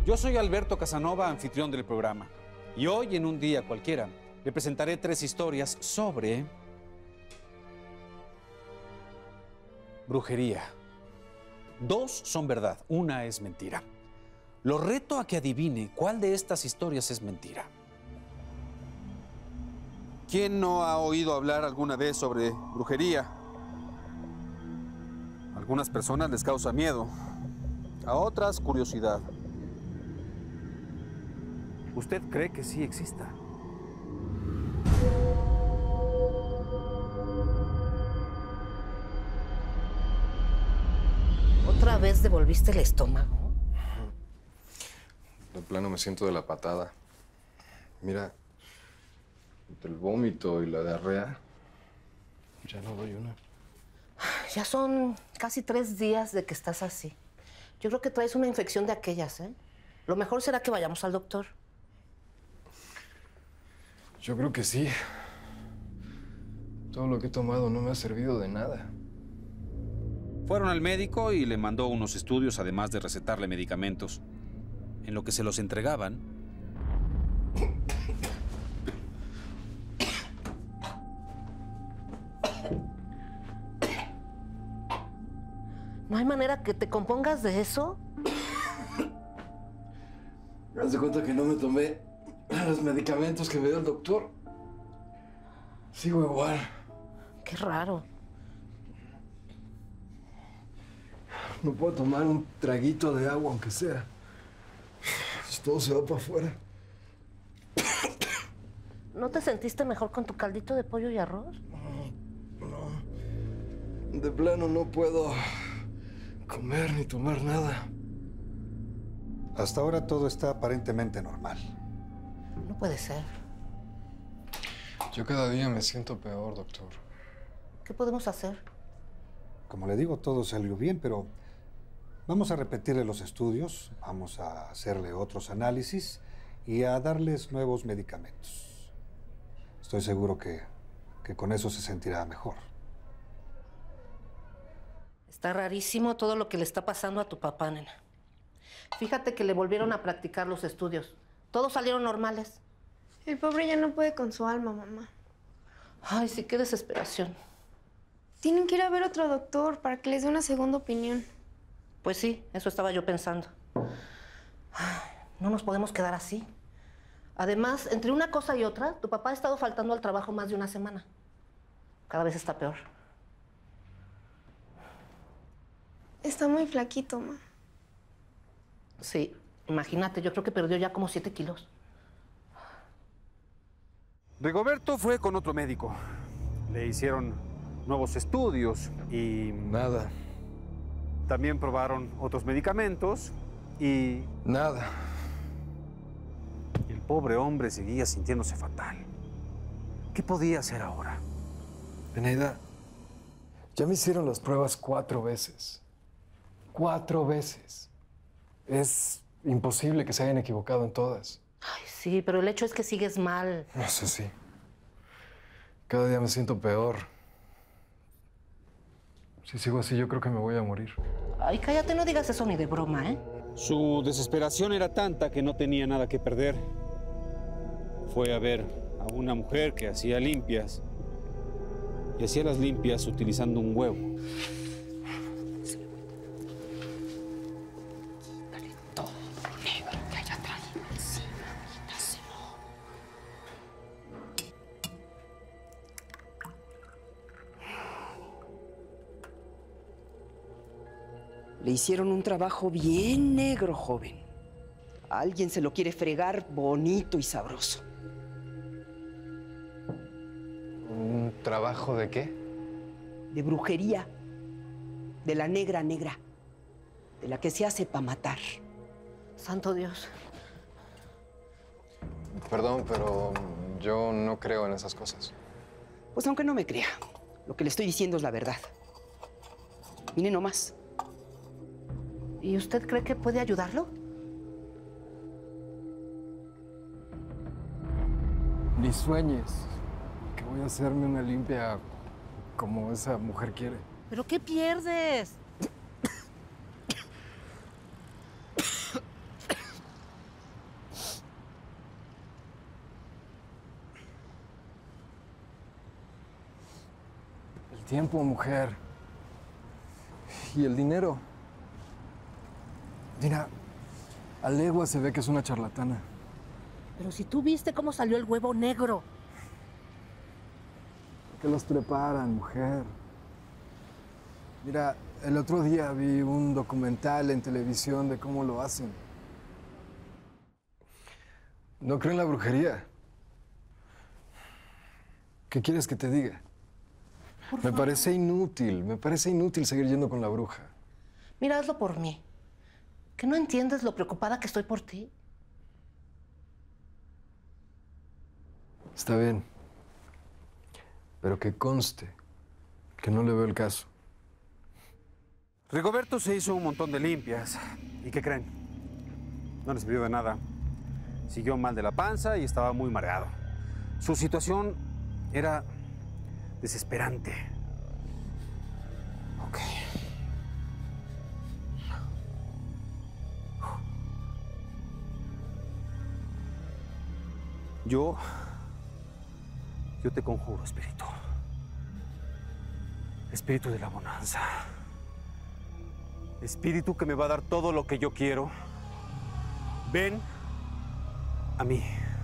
Yo soy Alberto Casanova, anfitrión del programa. Y hoy, en un día cualquiera, le presentaré 3 historias sobre brujería. 2 son verdad, una es mentira. Lo reto a que adivine cuál de estas historias es mentira. ¿Quién no ha oído hablar alguna vez sobre brujería? A algunas personas les causa miedo, a otras curiosidad. ¿Usted cree que sí exista? ¿Otra vez devolviste el estómago? De plano me siento de la patada. Mira, entre el vómito y la diarrea, ya no doy una. Ya son casi 3 días de que estás así. Yo creo que traes una infección de aquellas, ¿eh? Lo mejor será que vayamos al doctor. Yo creo que sí. Todo lo que he tomado no me ha servido de nada. Fueron al médico y le mandó unos estudios, además de recetarle medicamentos. En lo que se los entregaban, ¿No hay manera que te compongas de eso? Haz de cuenta que no me tomé los medicamentos que me dio el doctor. Sigo igual. Qué raro. No puedo tomar un traguito de agua, aunque sea. Todo se va para afuera. ¿No te sentiste mejor con tu caldito de pollo y arroz? No. De plano no puedo comer ni tomar nada. Hasta ahora todo está aparentemente normal. No puede ser. Yo cada día me siento peor, doctor. ¿Qué podemos hacer? Como le digo, todo salió bien, pero vamos a repetirle los estudios, vamos a hacerle otros análisis y a darles nuevos medicamentos. Estoy seguro que con eso se sentirá mejor. Está rarísimo todo lo que le está pasando a tu papá, nena. Fíjate que le volvieron a practicar los estudios. Todos salieron normales. El pobre ya no puede con su alma, mamá. Ay, sí, qué desesperación. Tienen que ir a ver otro doctor para que les dé una segunda opinión. Pues sí, eso estaba yo pensando. Ay, no nos podemos quedar así. Además, entre una cosa y otra, tu papá ha estado faltando al trabajo más de una semana. Cada vez está peor. Está muy flaquito, ma. Sí, imagínate, yo creo que perdió ya como 7 kilos. Rigoberto fue con otro médico. Le hicieron nuevos estudios y Nada. también probaron otros medicamentos y Nada. el pobre hombre seguía sintiéndose fatal. ¿Qué podía hacer ahora? Eneida, ya me hicieron las pruebas 4 veces. 4 veces. Es imposible que se hayan equivocado en todas. Ay, sí, pero el hecho es que sigues mal. Eso sí. Cada día me siento peor. Si sigo así, yo creo que me voy a morir. Ay, cállate, no digas eso ni de broma, ¿eh? Su desesperación era tanta que no tenía nada que perder. Fue a ver a una mujer que hacía limpias. Y hacía las limpias utilizando un huevo. Le hicieron un trabajo bien negro, joven. Alguien se lo quiere fregar bonito y sabroso. ¿Un trabajo de qué? De brujería. De la negra negra. De la que se hace para matar. Santo Dios. Perdón, pero yo no creo en esas cosas. Pues aunque no me crea, lo que le estoy diciendo es la verdad. Mire nomás. ¿Y usted cree que puede ayudarlo? Ni sueñes que voy a hacerme una limpia como esa mujer quiere. ¿Pero qué pierdes? tiempo, mujer. Y el dinero. Mira, a legua se ve que es una charlatana. Pero si tú viste cómo salió el huevo negro. Que los preparan, mujer. Mira, el otro día vi un documental en televisión de cómo lo hacen. No creo en la brujería. ¿Qué quieres que te diga? Me parece inútil seguir yendo con la bruja. Mira, hazlo por mí. ¿Que no entiendes lo preocupada que estoy por ti? Está bien. Pero que conste que no le veo el caso. Rigoberto se hizo un montón de limpias. ¿Y qué creen? No les sirvió de nada. Siguió mal de la panza y estaba muy mareado. Su situación era desesperante. Ok. Yo te conjuro, espíritu. Espíritu de la bonanza. Espíritu que me va a dar todo lo que yo quiero. Ven a mí.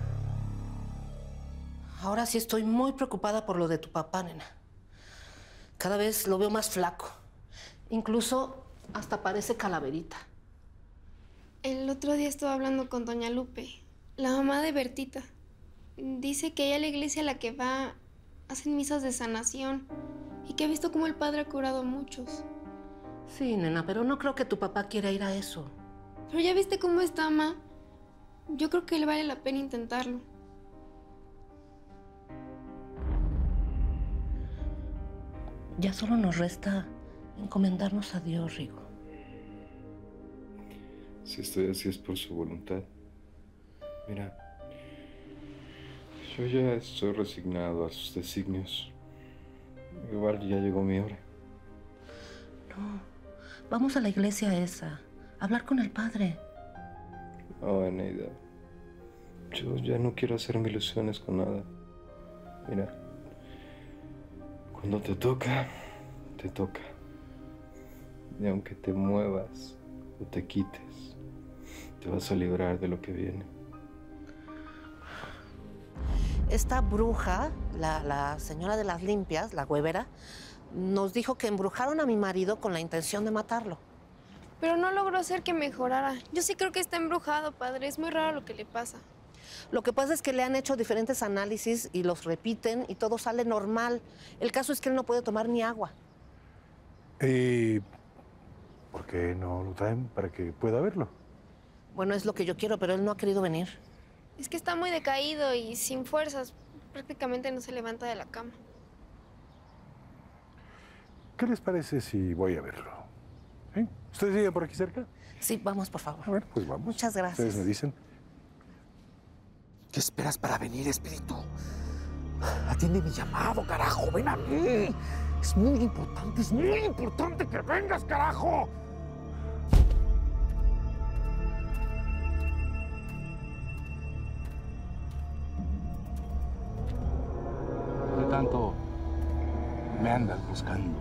Ahora sí estoy muy preocupada por lo de tu papá, nena. Cada vez lo veo más flaco. Incluso hasta parece calaverita. El otro día estuve hablando con doña Lupe, la mamá de Bertita. Dice que ella a la iglesia a la que va hacen misas de sanación y que ha visto cómo el padre ha curado a muchos. Sí, nena, pero no creo que tu papá quiera ir a eso. Pero ya viste cómo está, ma. Yo creo que le vale la pena intentarlo. Ya solo nos resta encomendarnos a Dios, Rigo. Si estoy así es por su voluntad. Mira, yo ya estoy resignado a sus designios. Igual ya llegó mi hora. No, vamos a la iglesia esa, a hablar con el padre. Oh, Eneida, yo ya no quiero hacerme ilusiones con nada. Mira, cuando te toca, te toca. Y aunque te muevas o te quites, te vas a librar de lo que viene. Esta bruja, la señora de las limpias, la huevera, nos dijo que embrujaron a mi marido con la intención de matarlo. Pero no logró hacer que mejorara. Yo sí creo que está embrujado, padre. Es muy raro lo que le pasa. Lo que pasa es que le han hecho diferentes análisis y los repiten y todo sale normal. El caso es que él no puede tomar ni agua. ¿Por qué no lo traen para que pueda verlo? Bueno, es lo que yo quiero, pero él no ha querido venir. Es que está muy decaído y sin fuerzas. Prácticamente no se levanta de la cama. ¿Qué les parece si voy a verlo? ¿Sí? ¿Ustedes viven por aquí cerca? Sí, vamos, por favor. A ver, pues vamos. Muchas gracias. Ustedes me dicen. ¿Qué esperas para venir, espíritu? Atiende mi llamado, carajo. Ven a mí. Es muy importante que vengas, carajo. ¿Qué tanto me andas buscando?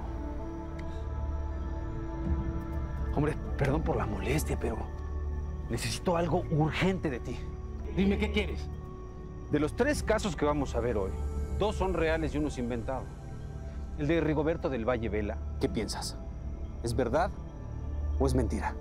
Hombre, perdón por la molestia, pero necesito algo urgente de ti. Dime, ¿qué quieres? De los 3 casos que vamos a ver hoy, 2 son reales y 1 es inventado. El de Rigoberto del Valle Vela, ¿qué piensas? ¿Es verdad o es mentira?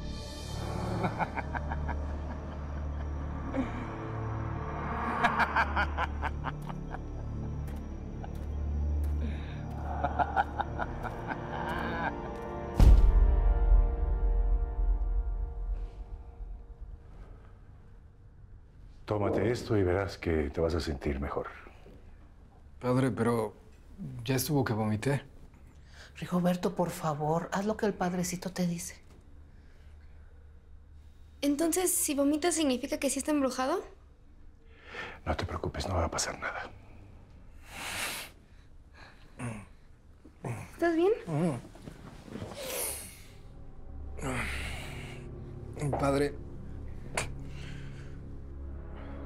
Tómate esto y verás que te vas a sentir mejor. Padre, pero ya estuvo que vomité. Rigoberto, por favor, haz lo que el padrecito te dice. Entonces, si vomita, ¿significa que sí está embrujado? No te preocupes, no va a pasar nada. ¿Estás bien? Padre,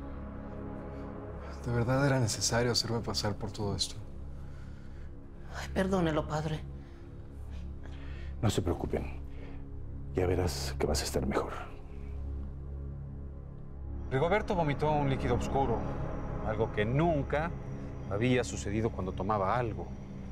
¿de verdad era necesario hacerme pasar por todo esto? Ay, Perdónelo, padre. No se preocupen. Ya verás que vas a estar mejor. Rigoberto vomitó un líquido oscuro, algo que nunca había sucedido cuando tomaba algo.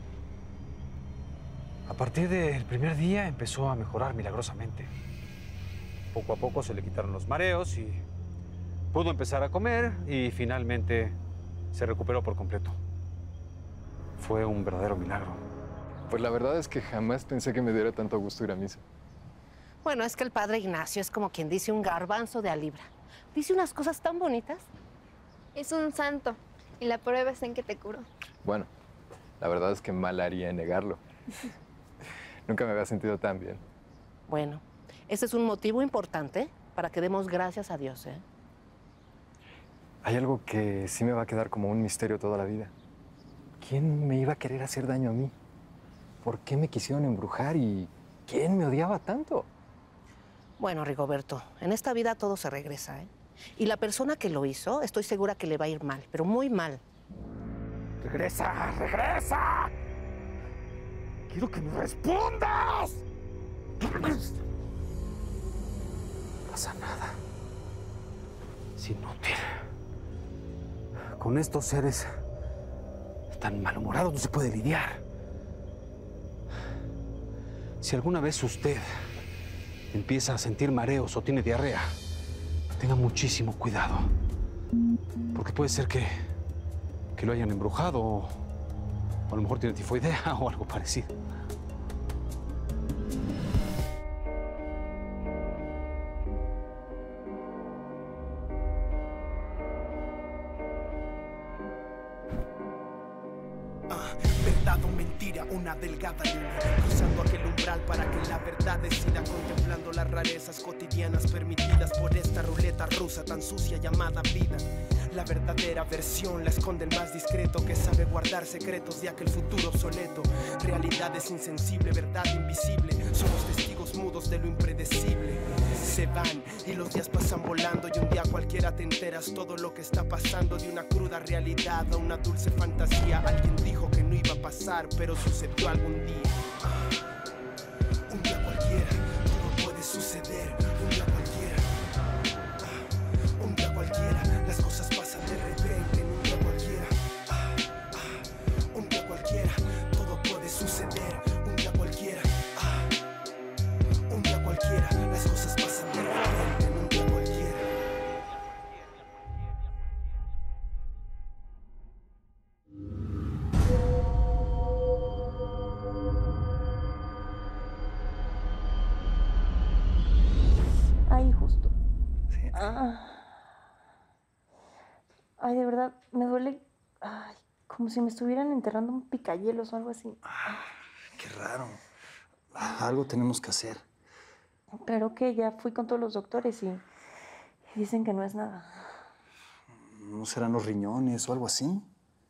A partir del primer día empezó a mejorar milagrosamente. Poco a poco se le quitaron los mareos y pudo empezar a comer y finalmente se recuperó por completo. Fue un verdadero milagro. Pues la verdad es que jamás pensé que me diera tanto gusto ir a misa. Bueno, es que el padre Ignacio es como quien dice un garbanzo de a libra. Dice unas cosas tan bonitas. Es un santo y la prueba está en que te curó. Bueno, la verdad es que mal haría en negarlo. Nunca me había sentido tan bien. Bueno, ese es un motivo importante para que demos gracias a Dios, ¿eh? Hay algo que sí me va a quedar como un misterio toda la vida. ¿Quién me iba a querer hacer daño a mí? ¿Por qué me quisieron embrujar y quién me odiaba tanto? Bueno, Rigoberto, en esta vida todo se regresa, ¿eh? Y la persona que lo hizo, estoy segura que le va a ir mal, pero muy mal. ¡Regresa! ¡Regresa! ¡Quiero que me respondas! No pasa nada. Es inútil. Con estos seres tan malhumorados no se puede lidiar. Si alguna vez usted empieza a sentir mareos o tiene diarrea, tenga muchísimo cuidado. Porque puede ser que lo hayan embrujado o a lo mejor tiene tifoidea o algo parecido. Verdad o mentira, una delgada línea, cruzando aquel umbral para que la verdad decida, contemplando las rarezas cotidianas permitidas por esta ruleta rusa tan sucia llamada vida. La verdadera versión la esconde el más discreto, que sabe guardar secretos de aquel futuro obsoleto. Realidad es insensible, verdad invisible, somos testigos mudos de lo impredecible. Se van y los días pasan volando y un día cualquiera te enteras todo lo que está pasando, de una cruda realidad a una dulce fantasía. Alguien dijo que no iba a pasar, pero sucedió algún día. Un día cualquiera, todo puede suceder. Un día cualquiera, un día cualquiera, las cosas pasan de repente. En un día cualquiera, un día cualquiera, todo puede suceder. Un día cualquiera, un día cualquiera, las cosas pasan de repente. En un día cualquiera. Ahí justo. Ay, de verdad, me duele. Ay, como si me estuvieran enterrando un picayelos o algo así. Qué raro. Algo tenemos que hacer. Pero que ya fui con todos los doctores y dicen que no es nada. ¿No serán los riñones o algo así?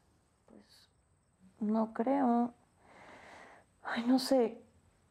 No creo. Ay, no sé.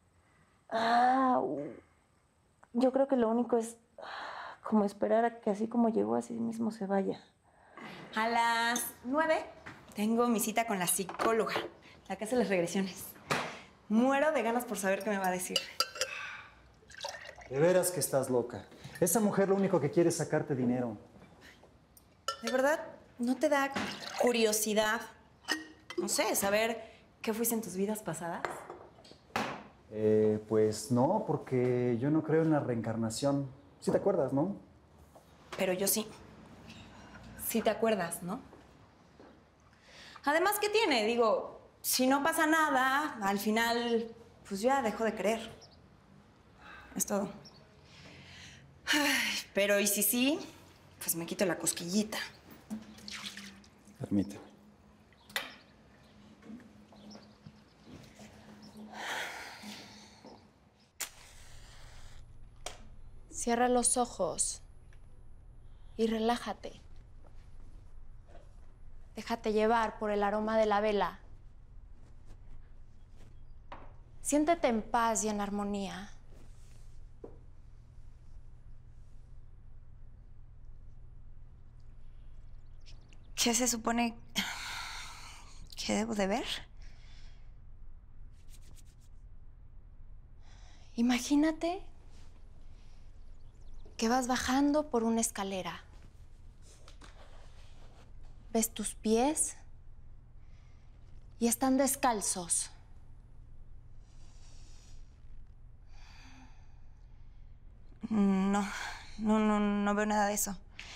Yo creo que lo único es como esperar a que así como llegó, así mismo se vaya. A las 9 tengo mi cita con la psicóloga, la que hace las regresiones. Muero de ganas por saber qué me va a decir. De veras que estás loca. Esa mujer lo único que quiere es sacarte dinero. ¿De verdad no te da curiosidad, no sé, saber qué fuiste en tus vidas pasadas? Pues no, porque yo no creo en la reencarnación. Sí te acuerdas, ¿no? Pero yo sí. Sí te acuerdas, ¿no? Además, ¿qué tiene? Digo, si no pasa nada, al final, pues ya dejo de creer. Es todo. Ay, pero ¿y si sí? Pues me quito la cosquillita. Permíteme. Cierra los ojos y relájate. Déjate llevar por el aroma de la vela. Siéntete en paz y en armonía. ¿Qué se supone que debo de ver? Imagínate que vas bajando por una escalera. Ves tus pies y están descalzos. No veo nada de eso.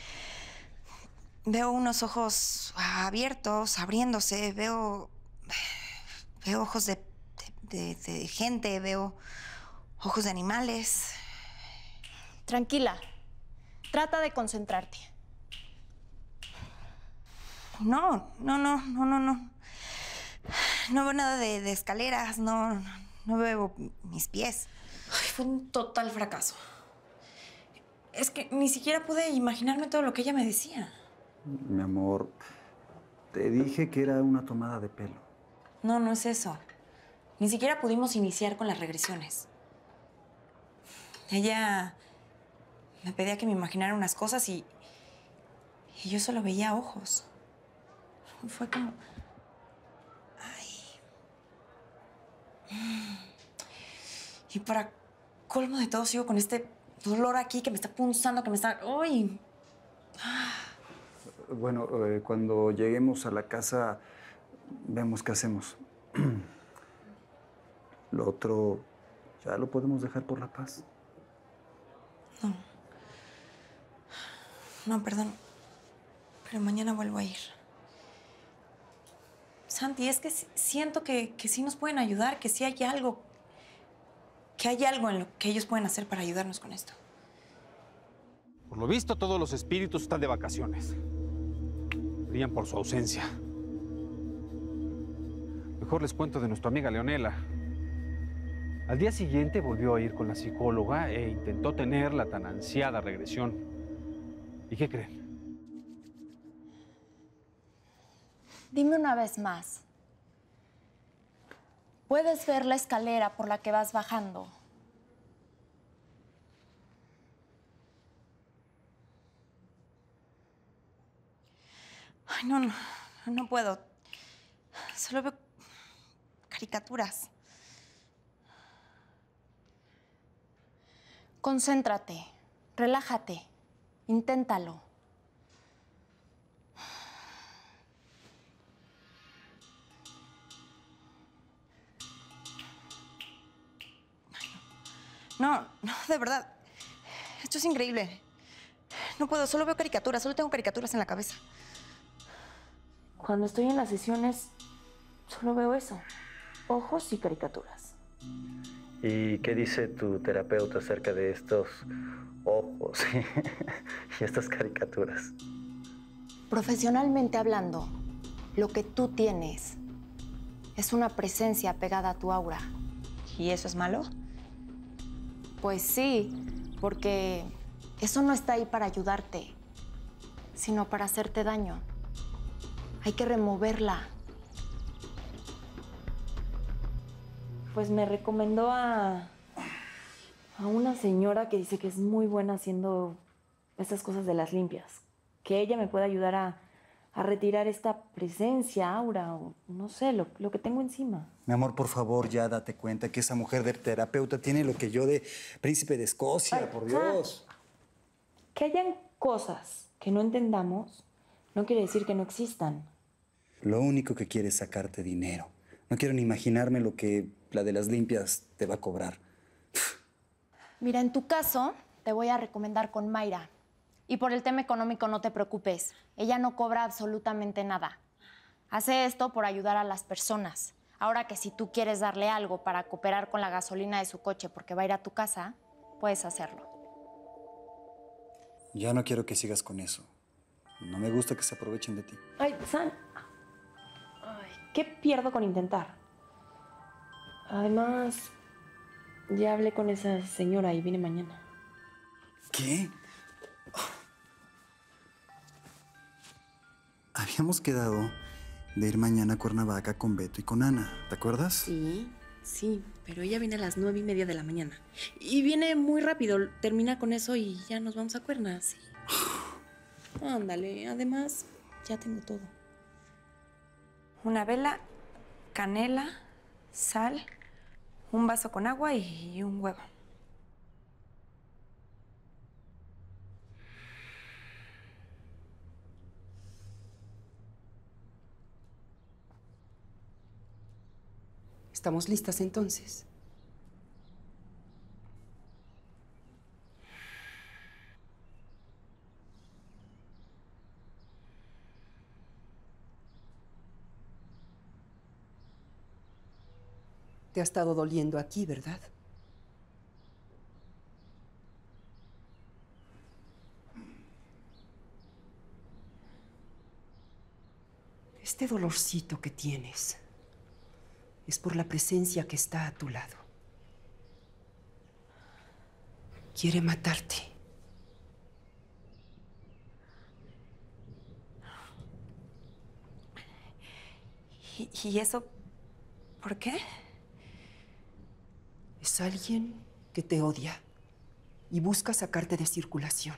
Veo unos ojos abiertos, abriéndose, veo ojos de gente, veo ojos de animales. Tranquila, trata de concentrarte. No veo nada de escaleras, no veo mis pies. Ay, fue un total fracaso. Es que ni siquiera pude imaginarme todo lo que ella me decía. Mi amor, te dije que era una tomada de pelo. No es eso. Ni siquiera pudimos iniciar con las regresiones. Ella me pedía que me imaginara unas cosas y yo solo veía ojos. Fue como... Y para colmo de todo, sigo con este dolor aquí que me está punzando, que me está... ¡Ay! Bueno, cuando lleguemos a la casa, vemos qué hacemos. Lo otro, ya lo podemos dejar por la paz. No, perdón. Pero mañana vuelvo a ir. Santi, es que siento que sí nos pueden ayudar, que sí hay algo... Que hay algo en lo que ellos pueden hacer para ayudarnos con esto. Por lo visto, todos los espíritus están de vacaciones. Brillan por su ausencia. Mejor les cuento de nuestra amiga Leonela. Al día siguiente volvió a ir con la psicóloga e intentó tener la tan ansiada regresión. ¿Y qué creen? Dime una vez más. ¿Puedes ver la escalera por la que vas bajando? Ay, no puedo. Solo veo caricaturas. Concéntrate, relájate, inténtalo. No, de verdad. Esto es increíble. No puedo, solo veo caricaturas, solo tengo caricaturas en la cabeza. Cuando estoy en las sesiones, solo veo eso. Ojos y caricaturas. ¿Y qué dice tu terapeuta acerca de estos ojos y estas caricaturas? Profesionalmente hablando, lo que tú tienes es una presencia pegada a tu aura. ¿Y eso es malo? Pues sí, porque eso no está ahí para ayudarte, sino para hacerte daño. Hay que removerla. Pues me recomendó a una señora que dice que es muy buena haciendo estas cosas de las limpias. Que ella me puede ayudar a retirar esta presencia, aura, o no sé, lo que tengo encima. Mi amor, por favor, ya date cuenta que esa mujer de terapeuta tiene lo que yo de príncipe de Escocia, Ay, por Dios. Que hayan cosas que no entendamos no quiere decir que no existan. Lo único que quiere es sacarte dinero. No quiero ni imaginarme lo que la de las limpias te va a cobrar. Mira, en tu caso, te voy a recomendar con Mayra. Y por el tema económico no te preocupes. Ella no cobra absolutamente nada. Hace esto por ayudar a las personas. Ahora que si tú quieres darle algo para cooperar con la gasolina de su coche porque va a ir a tu casa, puedes hacerlo. Ya no quiero que sigas con eso. No me gusta que se aprovechen de ti. Ay, San. Ay, ¿qué pierdo con intentar? Además, ya hablé con esa señora y viene mañana. ¿Qué? Habíamos quedado de ir mañana a Cuernavaca con Beto y con Ana, ¿te acuerdas? Sí, pero ella viene a las 9:30 de la mañana. Y viene muy rápido, termina con eso y ya nos vamos a Cuerna, sí. Ándale, además, ya tengo todo. Una vela, canela, sal, un vaso con agua y un huevo. ¿Estamos listas entonces? Te ha estado doliendo aquí, ¿verdad? Este dolorcito que tienes es por la presencia que está a tu lado. Quiere matarte. ¿Y eso por qué? Es alguien que te odia y busca sacarte de circulación.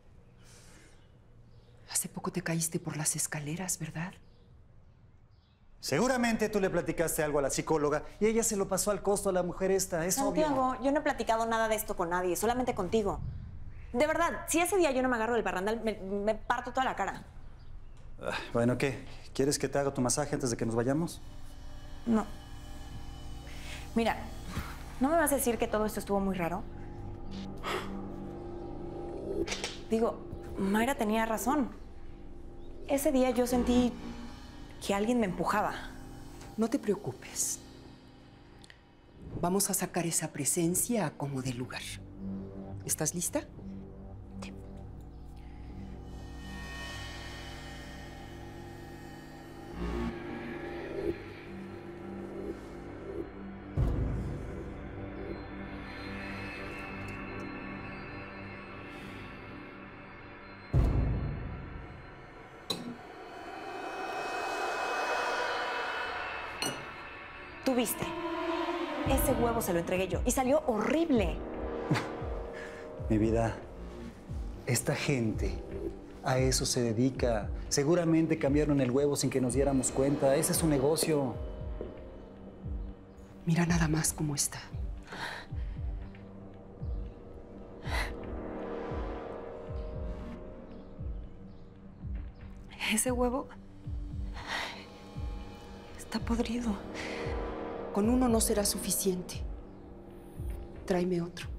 Hace poco te caíste por las escaleras, ¿verdad? Seguramente tú le platicaste algo a la psicóloga y ella se lo pasó al costo a la mujer esta, es obvio. Santiago, yo no he platicado nada de esto con nadie, solamente contigo. De verdad, si ese día yo no me agarro del barrandal, me parto toda la cara. Bueno, ¿qué? ¿Quieres que te haga tu masaje antes de que nos vayamos? No. Mira, ¿no me vas a decir que todo esto estuvo muy raro? Digo, Mayra tenía razón. Ese día yo sentí que alguien me empujaba. No te preocupes. Vamos a sacar esa presencia a como dé lugar. ¿Estás lista? Sí. Tú viste. Ese huevo se lo entregué yo y salió horrible. Mi vida, esta gente a eso se dedica. Seguramente cambiaron el huevo sin que nos diéramos cuenta. Ese es su negocio. Mira nada más cómo está. Ese huevo está podrido. Con uno no será suficiente. Tráeme otro.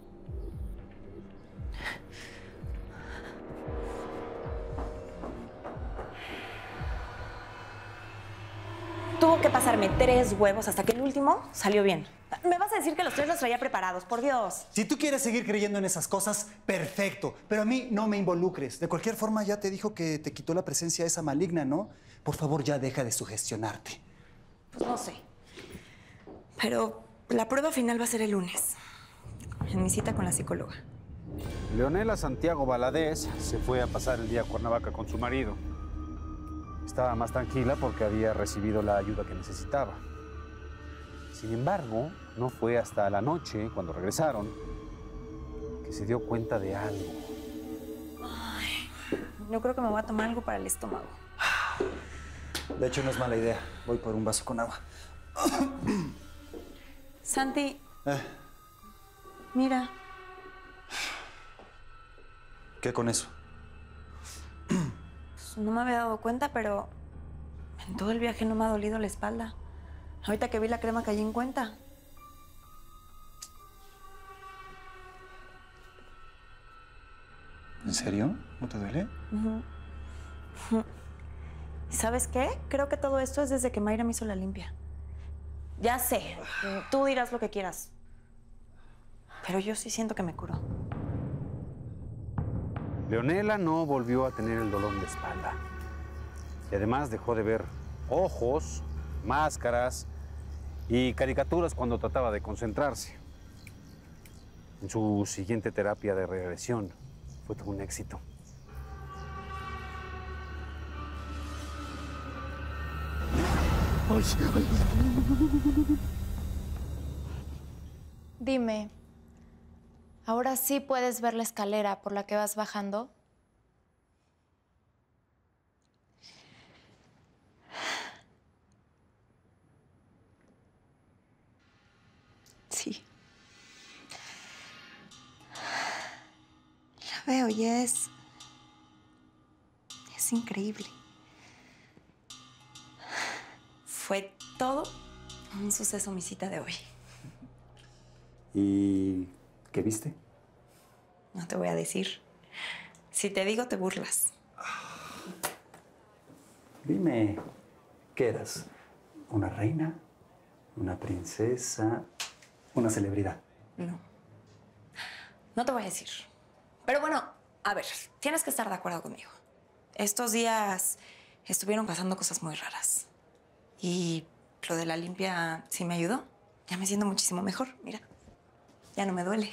Tuvo que pasarme 3 huevos hasta que el último salió bien. Me vas a decir que los 3 los traía preparados, por Dios. Si tú quieres seguir creyendo en esas cosas, perfecto. Pero a mí no me involucres. De cualquier forma, ya te dijo que te quitó la presencia esa maligna, ¿no? Por favor, ya deja de sugestionarte. Pues no sé. Pero la prueba final va a ser el lunes, en mi cita con la psicóloga. Leonela Santiago Valadez se fue a pasar el día a Cuernavaca con su marido. Estaba más tranquila porque había recibido la ayuda que necesitaba. Sin embargo, no fue hasta la noche, cuando regresaron, que se dio cuenta de algo. Ay, yo creo que me voy a tomar algo para el estómago. De hecho, no es mala idea. Voy por un vaso con agua. Santi, mira. ¿Qué con eso? Pues no me había dado cuenta, pero en todo el viaje no me ha dolido la espalda. Ahorita que vi la crema caí en cuenta. ¿En serio? ¿No te duele? ¿Sabes qué? Creo que todo esto es desde que Mayra me hizo la limpia. Ya sé, tú dirás lo que quieras. Pero yo sí siento que me curó. Leonela no volvió a tener el dolor de espalda. Y además dejó de ver ojos, máscaras y caricaturas cuando trataba de concentrarse. En su siguiente terapia de regresión fue todo un éxito. Dime, ¿ahora sí puedes ver la escalera por la que vas bajando? veo y es increíble. Fue todo un suceso mi cita de hoy. ¿Y qué viste? No te voy a decir. Si te digo, te burlas. Dime, ¿qué eras? ¿Una reina? ¿Una princesa? ¿Una celebridad? No. No te voy a decir. Pero bueno, a ver, tienes que estar de acuerdo conmigo. Estos días estuvieron pasando cosas muy raras. Y lo de la limpia sí me ayudó. Ya me siento muchísimo mejor, mira. Ya no me duele.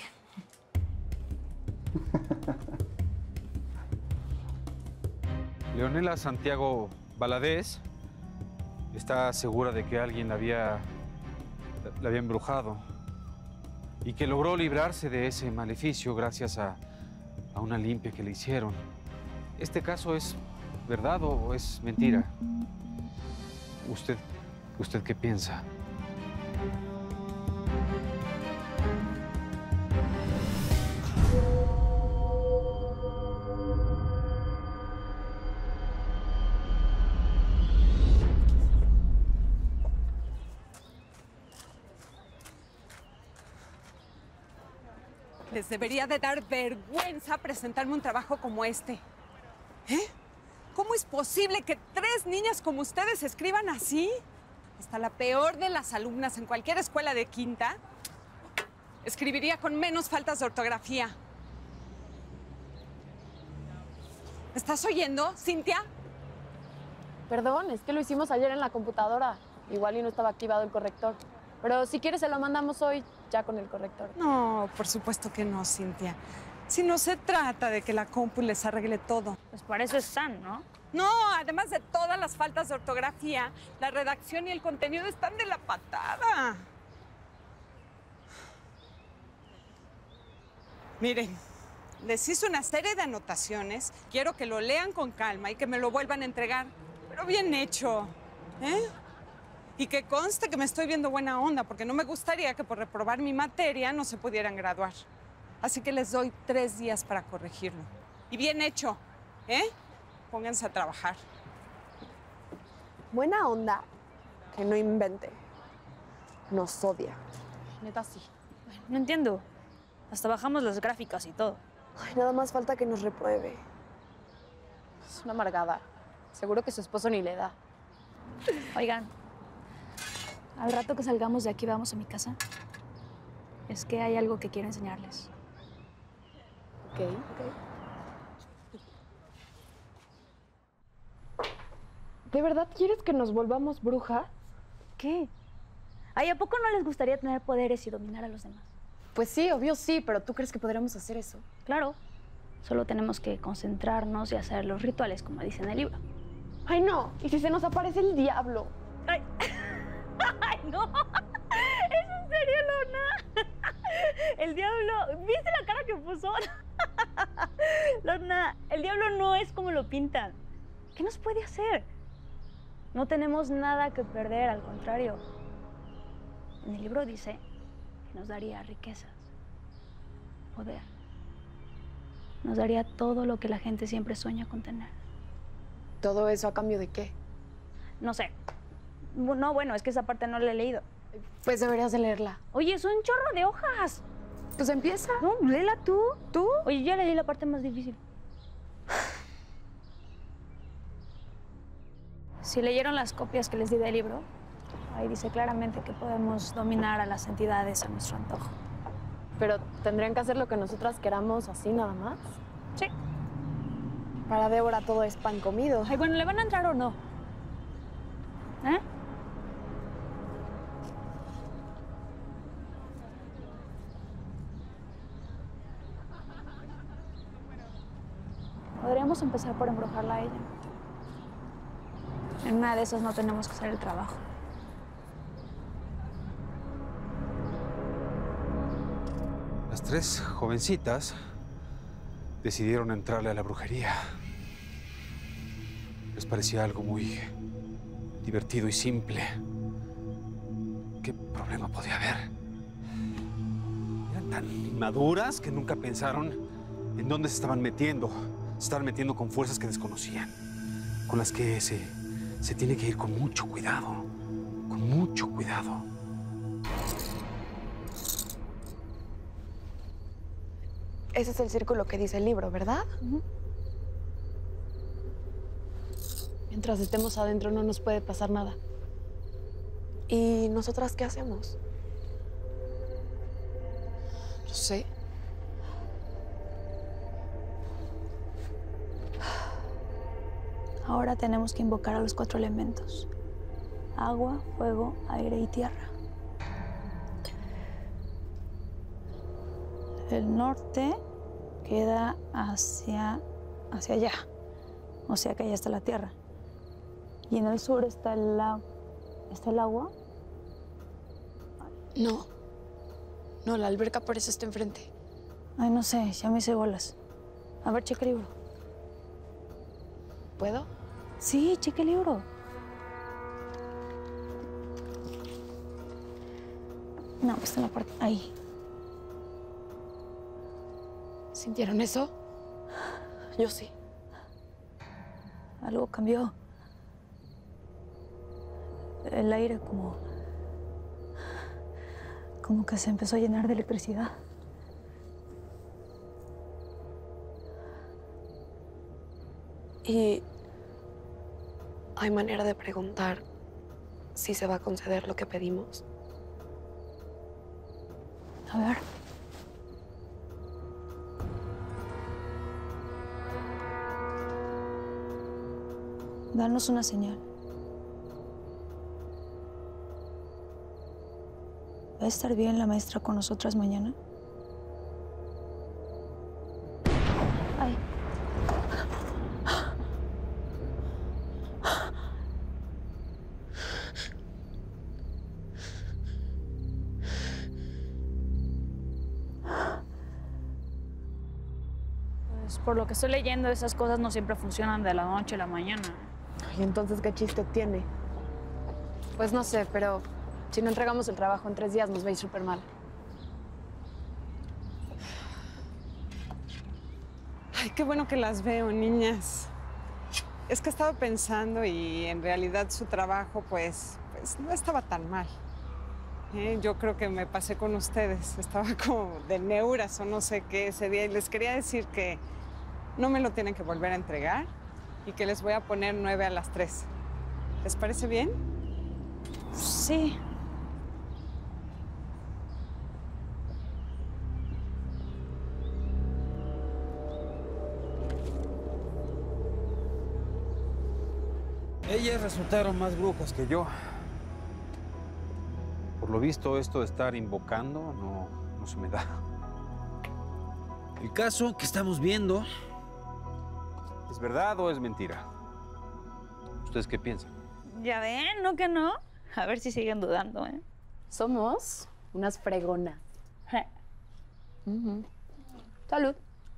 Leonela Santiago Valadez está segura de que alguien la había embrujado y que logró librarse de ese maleficio gracias a una limpia que le hicieron. ¿Este caso es verdad o es mentira? ¿Usted qué piensa? Les debería de dar vergüenza presentarme un trabajo como este. ¿Eh? ¿Cómo es posible que 3 niñas como ustedes escriban así? Hasta la peor de las alumnas en cualquier escuela de quinta escribiría con menos faltas de ortografía. ¿Me estás oyendo, Cintia? Perdón, es que lo hicimos ayer en la computadora. Igual y no estaba activado el corrector. Pero si quieres se lo mandamos hoy ya con el corrector. No, por supuesto que no, Cintia. Si no se trata de que la compu les arregle todo. Pues para eso están, ¿no? No, además de todas las faltas de ortografía, la redacción y el contenido están de la patada. Miren, les hice una serie de anotaciones. Quiero que lo lean con calma y que me lo vuelvan a entregar. Pero bien hecho, ¿eh? Y que conste que me estoy viendo buena onda, porque no me gustaría que por reprobar mi materia no se pudieran graduar. Así que les doy 3 días para corregirlo. Y bien hecho, ¿eh? Pónganse a trabajar. Buena onda, que no invente. Nos odia. Neta, sí. No entiendo. Hasta bajamos las gráficas y todo. Ay, nada más falta que nos repruebe. Es una amargada. Seguro que su esposo ni le da. Oigan, al rato que salgamos de aquí vamos a mi casa. Es que hay algo que quiero enseñarles. Ok. ¿De verdad quieres que nos volvamos brujas? ¿Qué? Ay, ¿a poco no les gustaría tener poderes y dominar a los demás? Pues sí, obvio sí, pero ¿tú crees que podríamos hacer eso? Claro. Solo tenemos que concentrarnos y hacer los rituales, como dice en el libro. ¡Ay, no! ¿Y si se nos aparece el diablo? ¡Ay! ¡Ay, no! ¿Es en serio, Lorna? El diablo... ¿Viste la cara que puso? Lorna, el diablo no es como lo pintan. ¿Qué nos puede hacer? No tenemos nada que perder, al contrario. En el libro dice que nos daría riquezas, poder. Nos daría todo lo que la gente siempre sueña con tener. ¿Todo eso a cambio de qué? No sé. No, bueno, es que esa parte no la he leído. Pues deberías de leerla. Oye, son un chorro de hojas. Pues empieza. No, léela tú. ¿Tú? Oye, ya leí la parte más difícil. Si leyeron las copias que les di del libro, ahí dice claramente que podemos dominar a las entidades a nuestro antojo. Pero tendrían que hacer lo que nosotras queramos así nada más. Sí. Para Débora todo es pan comido. Ay, bueno, ¿le van a entrar o no? ¿Eh? Podríamos empezar por embrujarla a ella. En una de esas no tenemos que hacer el trabajo. Las 3 jovencitas decidieron entrarle a la brujería. Les parecía algo muy divertido y simple. ¿Qué problema podía haber? Eran tan inmaduras que nunca pensaron en dónde se estaban metiendo. Se estaban metiendo con fuerzas que desconocían, con las que se tiene que ir con mucho cuidado, con mucho cuidado. Ese es el círculo que dice el libro, ¿verdad? Mientras estemos adentro no nos puede pasar nada. ¿Y nosotras qué hacemos? No sé. Ahora tenemos que invocar a los 4 elementos: agua, fuego, aire y tierra. El norte queda hacia allá, o sea que allá está la tierra. Y en el sur está el agua. No. No, la alberca por eso está enfrente. Ay, no sé, ya me hice bolas. A ver, checa el libro. ¿Puedo? Sí, checa el libro. No, está en la parte... ahí. ¿Sintieron eso? Yo sí. Algo cambió. El aire como que se empezó a llenar de electricidad. Y hay manera de preguntar si se va a conceder lo que pedimos. A ver. Danos una señal. ¿Va a estar bien la maestra con nosotras mañana? Ay. Pues por lo que estoy leyendo, esas cosas no siempre funcionan de la noche a la mañana. ¿Y entonces qué chiste tiene? Pues no sé, pero si no entregamos el trabajo en 3 días nos va a ir súper mal. Ay, qué bueno que las veo, niñas. Es que he estado pensando y en realidad su trabajo, pues no estaba tan mal. Yo creo que me pasé con ustedes. Estaba como de neuras o no sé qué ese día. Y les quería decir que no me lo tienen que volver a entregar y que les voy a poner 9 a las 3. ¿Les parece bien? Sí. Ellas resultaron más brujas que yo. Por lo visto, esto de estar invocando no se me da. El caso que estamos viendo, ¿es verdad o es mentira? ¿Ustedes qué piensan? Ya ven, ¿no que no? A ver si siguen dudando, ¿eh? Somos unas fregonas. Salud.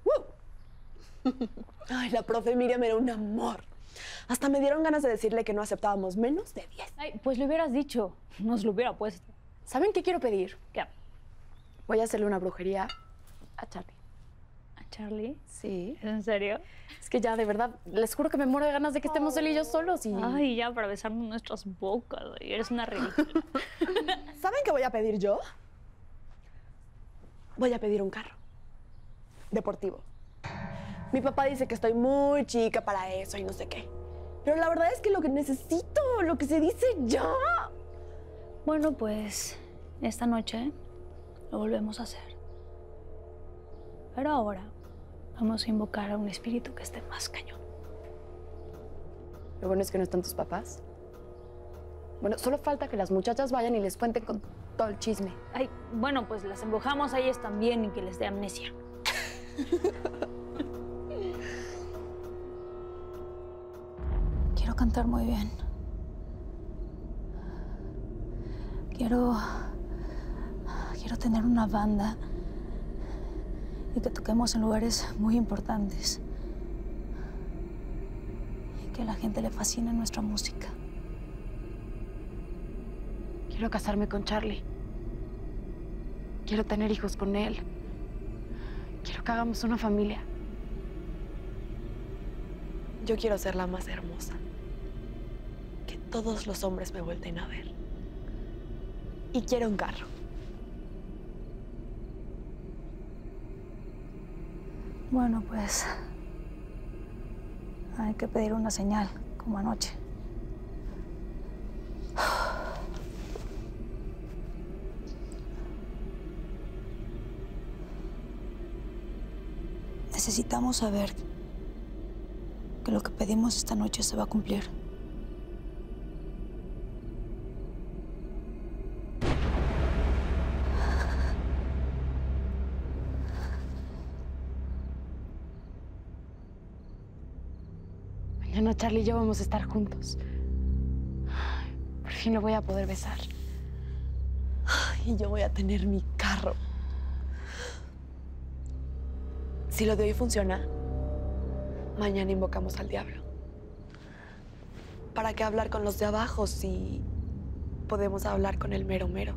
Ay, la profe Miriam era un amor. Hasta me dieron ganas de decirle que no aceptábamos menos de 10. Ay, pues le hubieras dicho. Nos lo hubiera puesto. ¿Saben qué quiero pedir? ¿Qué? Voy a hacerle una brujería a Charlie. ¿A Charlie? Sí. ¿Es en serio? Es que ya, de verdad, les juro que me muero de ganas de que estemos él y yo solos y... Ay, ya, para besarnos nuestras bocas. Eres una ridícula. ¿Saben qué voy a pedir yo? Voy a pedir un carro. Deportivo. Mi papá dice que estoy muy chica para eso y no sé qué. Pero la verdad es que lo que necesito, lo que se dice ya. Bueno, pues esta noche lo volvemos a hacer. Pero ahora vamos a invocar a un espíritu que esté más cañón. Lo bueno es que no están tus papás. Bueno, solo falta que las muchachas vayan y les cuenten con todo el chisme. Ay, bueno, pues las embrujamos a ellas también y que les dé amnesia. Quiero cantar muy bien. Quiero tener una banda y que toquemos en lugares muy importantes. Y que a la gente le fascine nuestra música. Quiero casarme con Charlie. Quiero tener hijos con él. Quiero que hagamos una familia. Yo quiero ser la más hermosa. Que todos los hombres me vuelten a ver. Y quiero un carro. Bueno, pues hay que pedir una señal, como anoche. Necesitamos saber que lo que pedimos esta noche se va a cumplir. Mañana Charlie y yo vamos a estar juntos. Por fin lo voy a poder besar. Y yo voy a tener mi carro. Si lo de hoy funciona, mañana invocamos al diablo. ¿Para qué hablar con los de abajo si podemos hablar con el mero mero?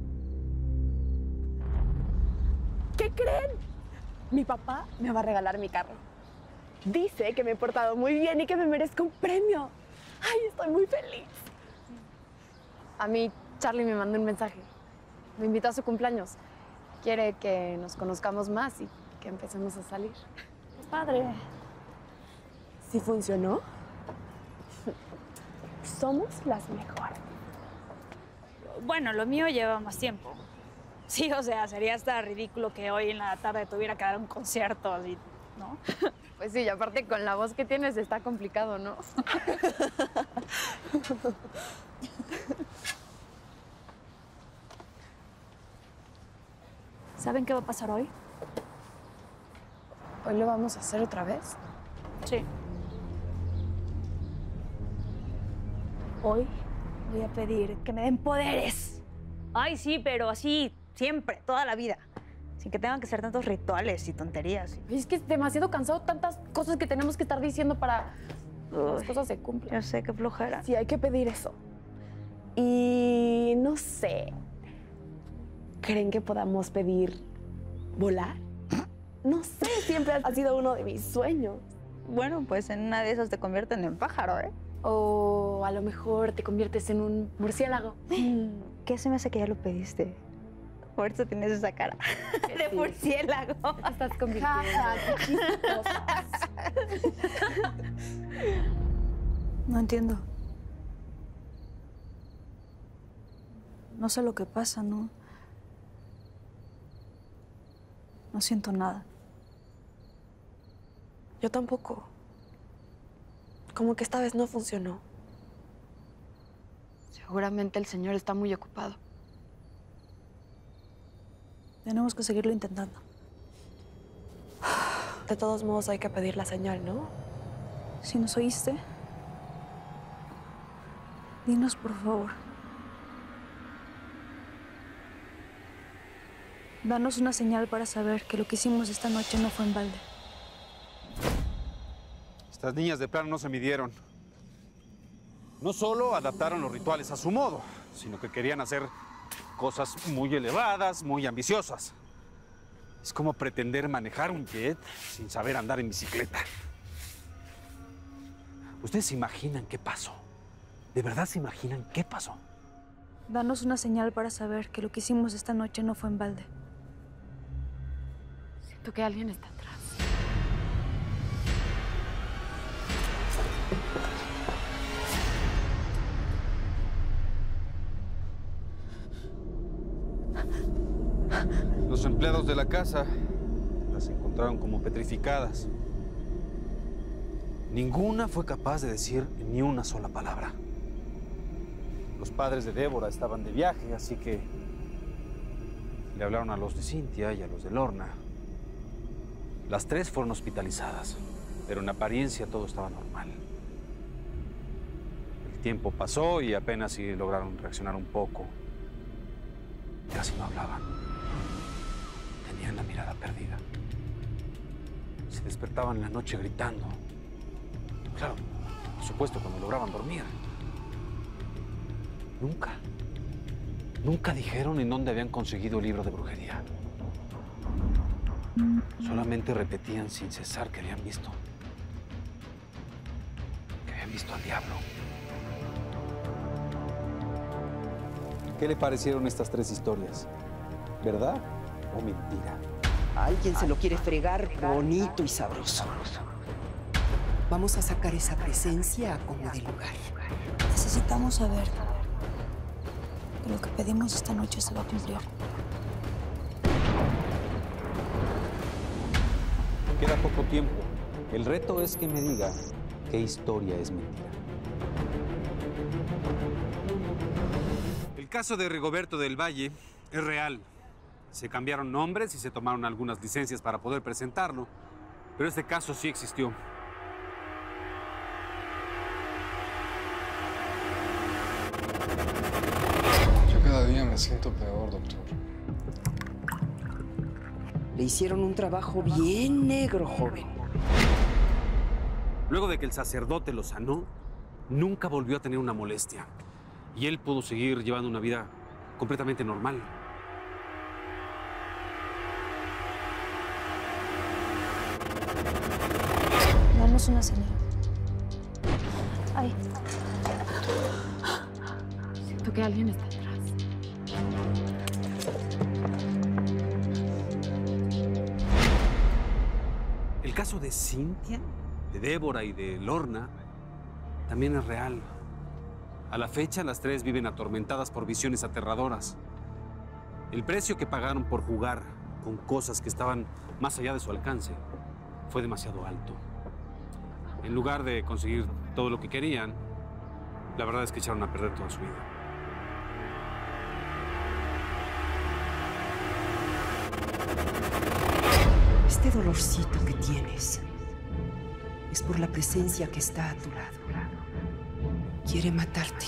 ¿Qué creen? Mi papá me va a regalar mi carro. Dice que me he portado muy bien y que me merezco un premio. ¡Ay, estoy muy feliz! A mí, Charlie me mandó un mensaje. Me invitó a su cumpleaños. Quiere que nos conozcamos más y que empecemos a salir. Es padre. ¿Sí funcionó? Somos las mejores. Bueno, lo mío lleva más tiempo. Sí, o sea, sería hasta ridículo que hoy en la tarde tuviera que dar un concierto así, ¿no? Pues sí, y aparte con la voz que tienes está complicado, ¿no? ¿Saben qué va a pasar hoy? ¿Hoy lo vamos a hacer otra vez? Sí. Hoy voy a pedir que me den poderes. Ay, sí, pero así, siempre, toda la vida. Sin que tengan que ser tantos rituales y tonterías. Es que es demasiado cansado, tantas cosas que tenemos que estar diciendo para que las cosas se cumplan. Yo sé, qué flojera. Sí, hay que pedir eso. Y no sé, ¿creen que podamos pedir volar? No sé, siempre ha sido uno de mis sueños. Bueno, pues en una de esas te convierten en pájaro, ¿eh? O a lo mejor te conviertes en un murciélago. ¿Qué se me hace que ya lo pediste? Por eso tienes esa cara de murciélago. Te estás convirtiendo. No entiendo. No sé lo que pasa, no siento nada. Yo tampoco. Como que esta vez no funcionó. Seguramente el señor está muy ocupado. Tenemos que seguirlo intentando. De todos modos hay que pedir la señal, ¿no? Si nos oíste, dinos por favor. Danos una señal para saber que lo que hicimos esta noche no fue en balde. Estas niñas de plano no se midieron. No solo adaptaron los rituales a su modo, sino que querían hacer cosas muy elevadas, muy ambiciosas. Es como pretender manejar un jet sin saber andar en bicicleta. ¿Ustedes se imaginan qué pasó? ¿De verdad se imaginan qué pasó? Danos una señal para saber que lo que hicimos esta noche no fue en balde. Siento que alguien está atrás. Los empleados de la casa las encontraron como petrificadas. Ninguna fue capaz de decir ni una sola palabra. Los padres de Débora estaban de viaje, así que le hablaron a los de Cintia y a los de Lorna. Las tres fueron hospitalizadas, pero en apariencia todo estaba normal. El tiempo pasó y apenas si lograron reaccionar un poco. Casi no hablaban. Tenían la mirada perdida. Se despertaban en la noche gritando. Claro, por supuesto, cuando lograban dormir. Nunca dijeron en dónde habían conseguido el libro de brujería. Solamente repetían sin cesar que habían visto. Que habían visto al diablo. ¿Qué le parecieron estas 3 historias? ¿Verdad o mentira? Alguien se lo quiere fregar bonito y sabroso. Vamos a sacar esa presencia a como de lugar. Necesitamos saber que lo que pedimos esta noche se va a cumplir. Queda poco tiempo. El reto es que me diga qué historia es mentira. El caso de Rigoberto del Valle es real. Se cambiaron nombres y se tomaron algunas licencias para poder presentarlo, pero este caso sí existió. Yo cada día me siento peor, doctor. Le hicieron un trabajo bien negro, joven. Luego de que el sacerdote lo sanó, nunca volvió a tener una molestia. Y él pudo seguir llevando una vida completamente normal. Danos una señal. Ay. Siento que alguien está atrás. El caso de Cintia, de Débora y de Lorna también es real. A la fecha, las 3 viven atormentadas por visiones aterradoras. El precio que pagaron por jugar con cosas que estaban más allá de su alcance fue demasiado alto. En lugar de conseguir todo lo que querían, la verdad es que echaron a perder toda su vida. Este dolorcito que tienes es por la presencia que está a tu lado. Quiere matarte.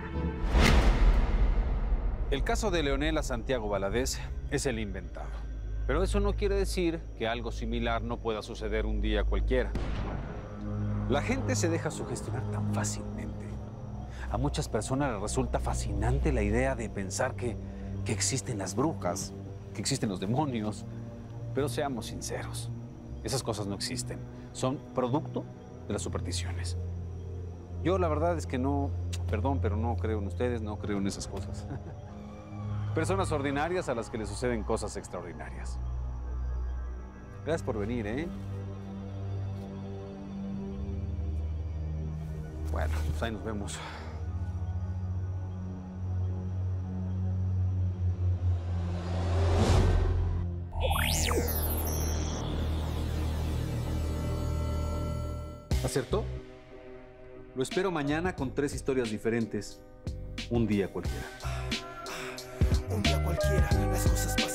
El caso de Leonela Santiago Valadez es el inventado. Pero eso no quiere decir que algo similar no pueda suceder un día cualquiera. La gente se deja sugestionar tan fácilmente. A muchas personas les resulta fascinante la idea de pensar que existen las brujas, que existen los demonios. Pero seamos sinceros, esas cosas no existen. Son producto de las supersticiones. Yo la verdad es que no, perdón, pero no creo en ustedes, no creo en esas cosas. Personas ordinarias a las que les suceden cosas extraordinarias. Gracias por venir, ¿eh? Bueno, pues ahí nos vemos. ¿Acertó? Lo espero mañana con 3 historias diferentes. Un día cualquiera. Un día cualquiera, las cosas